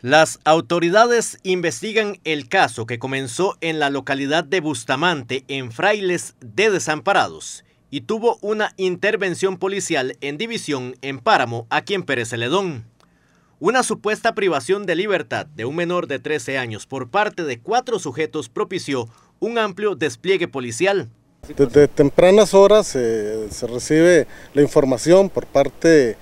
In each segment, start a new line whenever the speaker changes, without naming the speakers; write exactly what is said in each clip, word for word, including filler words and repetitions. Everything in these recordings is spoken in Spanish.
Las autoridades investigan el caso que comenzó en la localidad de Bustamante, en Frailes de Desamparados, y tuvo una intervención policial en División en Páramo, aquí en Pérez Celedón. Una supuesta privación de libertad de un menor de trece años por parte de cuatro sujetos propició un amplio despliegue policial.
Desde tempranas horas eh, se recibe la información por parte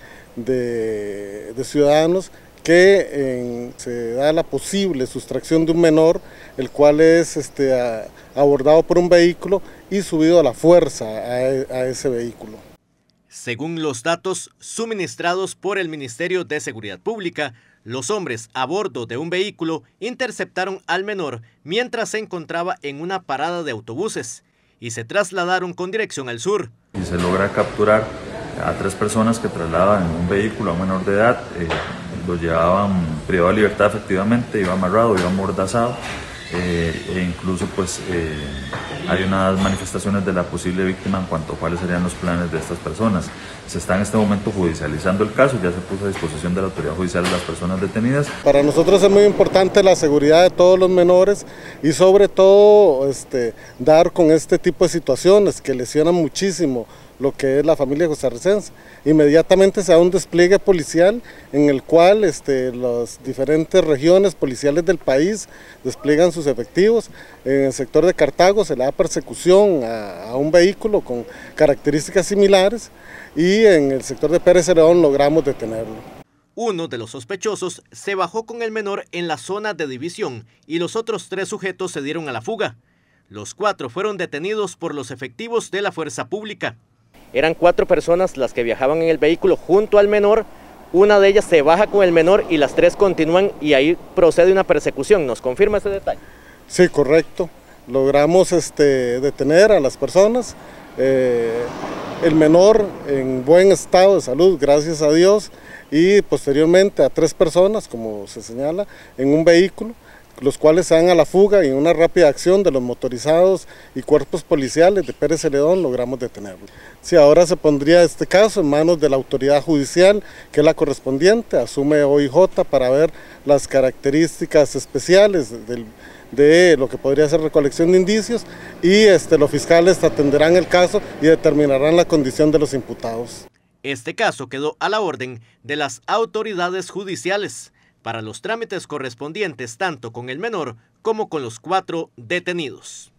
de, de ciudadanos que eh, se da la posible sustracción de un menor, el cual es este, a, abordado por un vehículo y subido a la fuerza a, a ese vehículo.
Según los datos suministrados por el Ministerio de Seguridad Pública, los hombres a bordo de un vehículo interceptaron al menor mientras se encontraba en una parada de autobuses y se trasladaron con dirección al sur.
Y se logra capturar a tres personas que trasladaban en un vehículo a un menor de edad, eh, lo llevaban privado de libertad efectivamente, iba amarrado, iba amordazado, eh, e incluso pues eh, hay unas manifestaciones de la posible víctima en cuanto a cuáles serían los planes de estas personas. Se está en este momento judicializando el caso, ya se puso a disposición de la autoridad judicial de las personas detenidas.
Para nosotros es muy importante la seguridad de todos los menores y sobre todo este, dar con este tipo de situaciones que lesionan muchísimo lo que es la familia costarricense. Inmediatamente se da un despliegue policial en el cual este, las diferentes regiones policiales del país despliegan sus efectivos. En el sector de Cartago se le da persecución a, a un vehículo con características similares y en el sector de Pérez Celedón logramos detenerlo.
Uno de los sospechosos se bajó con el menor en la zona de División y los otros tres sujetos se dieron a la fuga. Los cuatro fueron detenidos por los efectivos de la fuerza pública.
Eran cuatro personas las que viajaban en el vehículo junto al menor, una de ellas se baja con el menor y las tres continúan y ahí procede una persecución. ¿Nos confirma ese detalle?
Sí, correcto. Logramos este, detener a las personas, eh, el menor en buen estado de salud, gracias a Dios, y posteriormente a tres personas, como se señala, en un vehículo, los cuales se dan a la fuga y en una rápida acción de los motorizados y cuerpos policiales de Pérez Celedón logramos detenerlos. Sí, ahora se pondría este caso en manos de la autoridad judicial, que es la correspondiente, asume O I J para ver las características especiales del, de lo que podría ser recolección de indicios y este, los fiscales atenderán el caso y determinarán la condición de los imputados.
Este caso quedó a la orden de las autoridades judiciales para los trámites correspondientes tanto con el menor como con los cuatro detenidos.